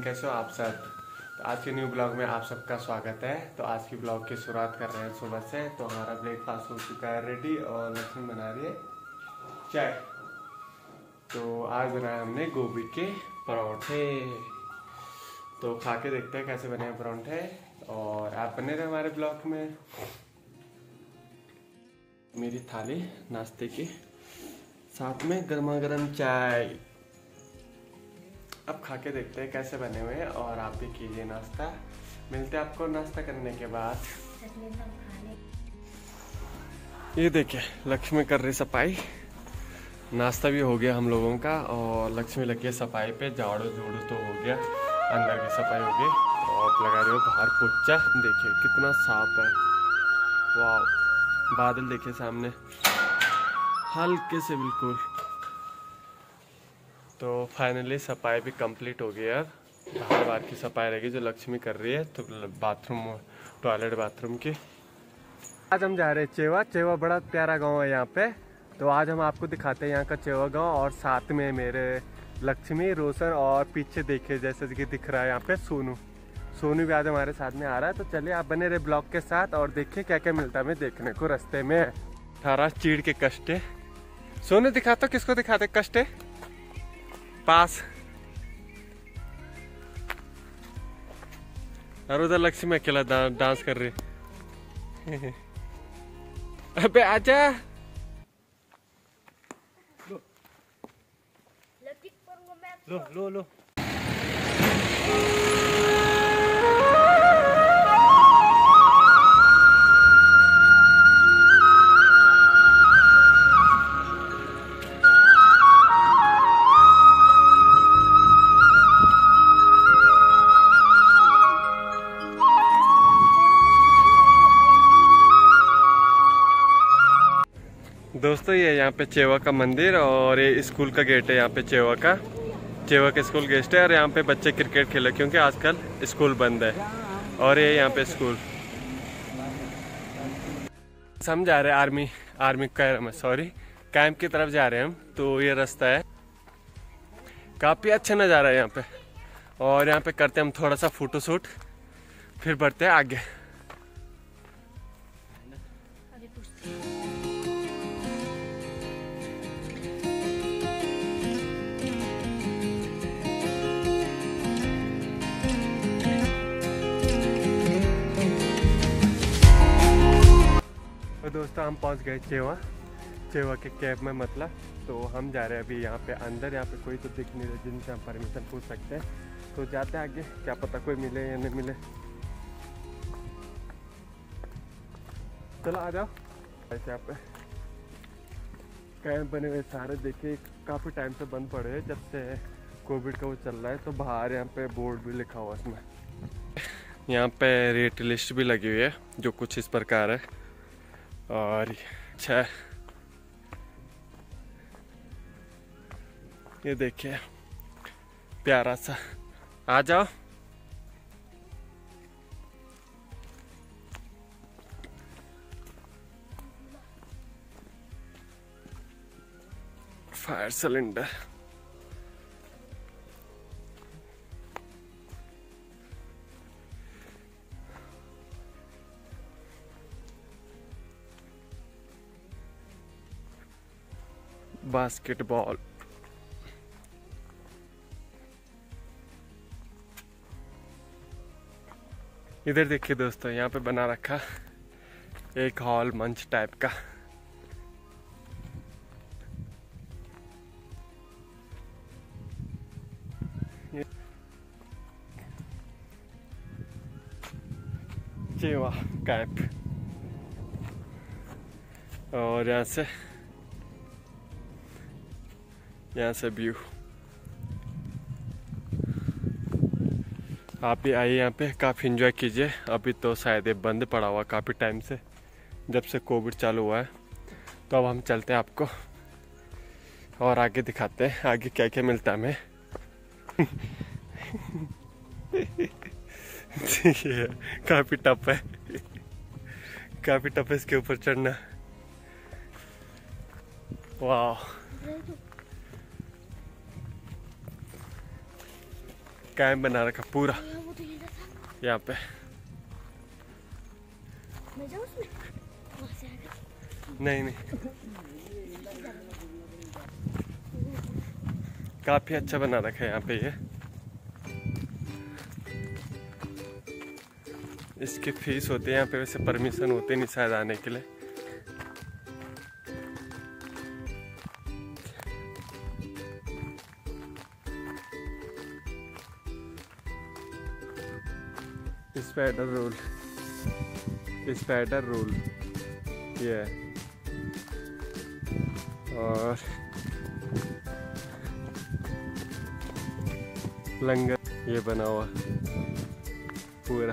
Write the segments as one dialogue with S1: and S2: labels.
S1: कैसे हो आप सब। तो आज के न्यू ब्लॉग में आप सबका स्वागत है। तो आज की ब्लॉग की शुरुआत कर रहे हैं सुबह से। तो हमारा ब्रेकफास्ट हो चुका है रेडी और लक्ष्मी बना रही है चाय। तो आज बनाया हमने गोभी के पराठे। तो खा के देखते हैं कैसे बने हैं पराठे और आप बने रहे हमारे ब्लॉग में। मेरी थाली नाश्ते की, साथ में गर्मा गर्म चाय। अब खा के देखते हैं कैसे बने हुए हैं और आप भी कीजिए नाश्ता। मिलते हैं आपको नाश्ता करने के बाद। ये देखिए लक्ष्मी कर रही सफाई। नाश्ता भी हो गया हम लोगों का और लक्ष्मी लगी है सफाई पे। झाड़ू झूड़ू तो हो गया, अंदर की सफाई हो गई और लगा रहे हो बाहर पोछा। देखिए कितना साफ है, वाह। बादल देखिए सामने हल्के से बिल्कुल। तो फाइनली सफाई भी कंप्लीट हो गई है। अब बाहर की सफाई रहेगी जो लक्ष्मी कर रही है। तो बाथरूम, टॉयलेट बाथरूम की। आज हम जा रहे हैं चेवा। चेवा बड़ा प्यारा गांव है यहाँ पे। तो आज हम आपको दिखाते हैं यहाँ का चेवा गांव। और साथ में मेरे लक्ष्मी, रोशन और पीछे देखिए जैसे कि दिख रहा है यहाँ पे सोनू। सोनू भी आज हमारे साथ में आ रहा है। तो चलिए आप बने रहे ब्लॉग के साथ और देखिए क्या क्या मिलता है हमें देखने को रास्ते में। 18 चीड़ के कष्टे। सोनू दिखाता, किसको दिखाते कष्टे पास। और उधर लक्ष्मी अकेला डांस कर रही। अबे आजा। लो लो लो। दोस्तों ये यहाँ पे चेवा का मंदिर और ये स्कूल का गेट है। यहाँ पे चेवा का स्कूल गेट है। और यहाँ पे बच्चे क्रिकेट खेले क्योंकि आजकल स्कूल बंद है। और ये यहाँ पे स्कूल हम जा रहे हैं आर्मी कैंप की तरफ जा रहे हैं हम। तो ये रास्ता है, काफ़ी अच्छा नज़ारा है यहाँ पे। और यहाँ पे करते हैं हम थोड़ा सा फोटो शूट, फिर बढ़ते हैं आगे। तो दोस्तों हम पहुंच गए चेवा के कैंप में मतलब। तो हम जा रहे हैं अभी यहाँ पे अंदर। यहाँ पे कोई तो दिख नहीं रहा जिनसे हम परमिशन पूछ सकते हैं। तो जाते हैं आगे, क्या पता कोई मिले या नहीं मिले। चलो आ जाओ। ऐसे यहाँ पे कैंप बने हुए सारे देखिए, काफ़ी टाइम से बंद पड़े हैं जब से कोविड का वो चल रहा है। तो बाहर यहाँ पे बोर्ड भी लिखा हुआ इसमें। यहाँ पे रेट लिस्ट भी लगी हुई है जो कुछ इस प्रकार है। और अच्छा ये देखिए प्यारा सा। आ जाओ। फायर सिलेंडर, बास्केटबॉल, इधर देखिए दोस्तों यहाँ पे बना रखा एक हॉल मंच टाइप का। चेवा कैंप। और यहाँ से व्यू। आप भी आइए यहाँ पे, काफ़ी एंजॉय कीजिए। अभी तो शायद ये बंद पड़ा हुआ काफ़ी टाइम से, जब से कोविड चालू हुआ है। तो अब हम चलते हैं आपको और आगे दिखाते हैं आगे क्या क्या मिलता है हमें। काफ़ी टफ है, काफ़ी टफ है इसके ऊपर चढ़ना। वाह कैंप बना रखा पूरा यहाँ पे। नहीं नहीं, काफी अच्छा बना रखा है यहाँ पे ये। इसकी फीस होती है यहाँ पे, वैसे परमिशन होती नहीं शायद आने के लिए। स्पाइडर रोल, स्पाइडर रोल ये, और लंगर ये बना हुआ पूरा।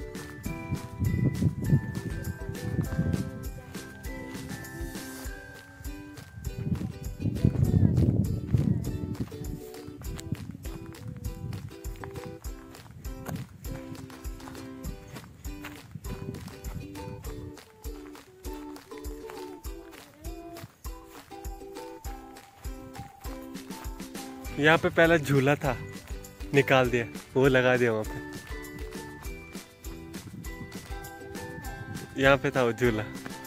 S1: यहाँ पे पहले झूला था, निकाल दिया, वो लगा दिया वहाँ पे। यहाँ पे था वो झूला।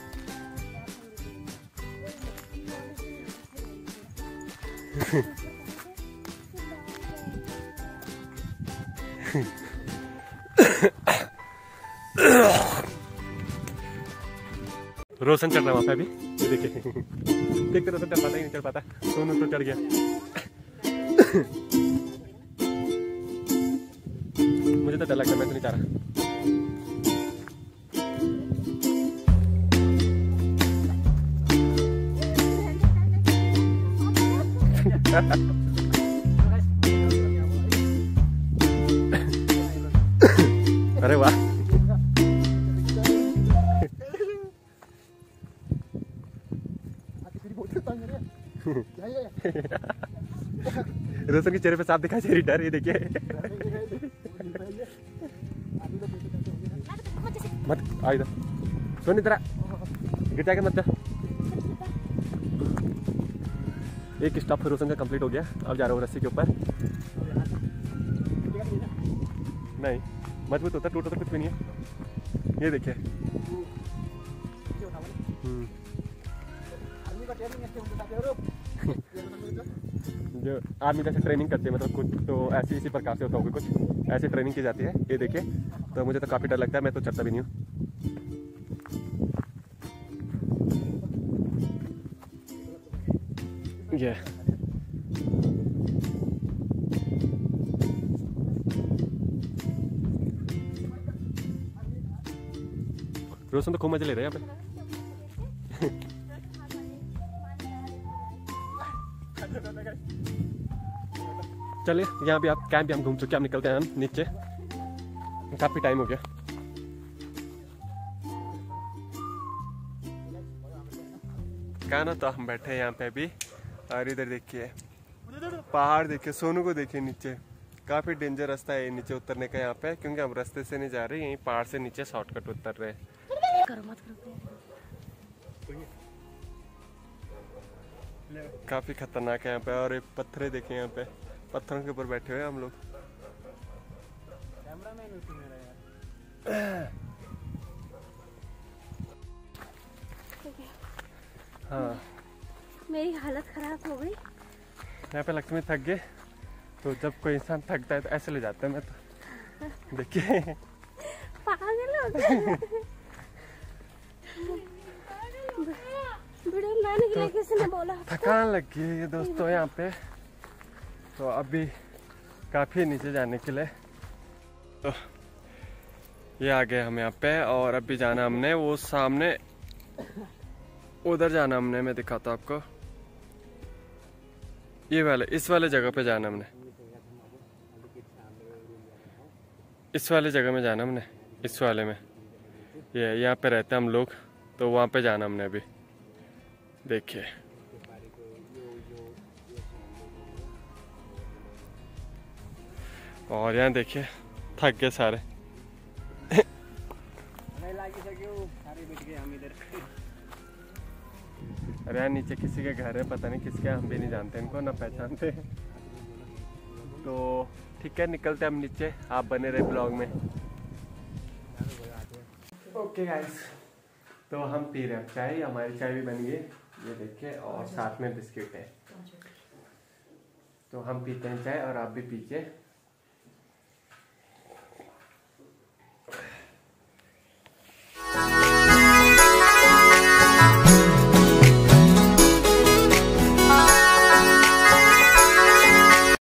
S1: रोशन चढ़ रहा है वहाँ पे अभी, ये देखिए। देखते रोशन चढ़ पाता ही नहीं, चढ़ पाता, दोनों तो चढ़ गया। मुझे तो डर लगता है, मैं तो नहीं चाह रहा। अरे वाह, रोशन के चेहरे पे साफ दिखाई दे रही डर, ये देखिए। मत आ इधर, सुन इधर, गिर जाके मत जा। एक स्टॉप रोशन का कंप्लीट हो गया, अब जा रहा हूँ रस्सी के ऊपर। नहीं मजबूत होता, टूटा तो कुछ भी नहीं है, ये देखिए। जो आर्मी जैसे ट्रेनिंग करते हैं, मतलब कुछ तो ऐसे इसी प्रकार से होता होगा, कुछ ऐसे ट्रेनिंग की जाती है, ये देखिए। तो मुझे तो काफ़ी डर लगता है, मैं तो चढ़ता भी नहीं हूँ। ये रोशन तो खूब मजे ले रहे हैं यहाँ पे। चलिए, यहाँ भी आप कैंप भी हम घूम चुके हैं, हम निकलते हैं हम नीचे, काफी टाइम हो गया। कहना तो हम बैठे हैं यहाँ पे अभी, और इधर देखिए पहाड़ देखिए, सोनू को देखिए नीचे। काफी डेंजर रास्ता है नीचे उतरने का यहाँ पे, क्योंकि हम रास्ते से नहीं जा रहे, यहीं पहाड़ से नीचे शॉर्टकट उतर रहे हैं। काफी खतरनाक है यहाँ पे, और एक पत्थरे देखे यहाँ पे, पत्थरों के ऊपर बैठे हुए हम लोग। हाँ,
S2: मेरी हालत खराब हो गई।
S1: यहाँ पे लक्ष्मी थक गए, तो जब कोई इंसान थकता है तो ऐसे ले जाते हैं। मैं तो देखिए
S2: पागल हो गए। लाने के लिए किसी ने बोला।
S1: थकान लग गई है ये दोस्तों यहाँ पे, तो अभी काफी नीचे जाने के लिए। तो ये आ गए हम यहाँ पे, और अभी जाना हमने वो सामने, उधर जाना हमने, मैं दिखाता आपको, ये वाले, इस वाले जगह पे जाना हमने, इस वाले जगह में जाना हमने, इस वाले में। ये यहाँ पे रहते हैं हम लोग, तो वहाँ पे जाना हमने अभी। देखिए और यहाँ देखिए थक गए सारे। अरे यार नीचे किसी के घर है, पता नहीं किसके, हम भी नहीं जानते इनको, ना पहचानते। तो ठीक है, निकलते हैं हम नीचे, आप बने रहे ब्लॉग में। ओके गाइस, तो हम पी रहे हैं चाय, हमारी चाय भी बन गई, ये देखिए, और साथ में बिस्किट है। तो हम पीते हैं चाय और आप भी पीजिए।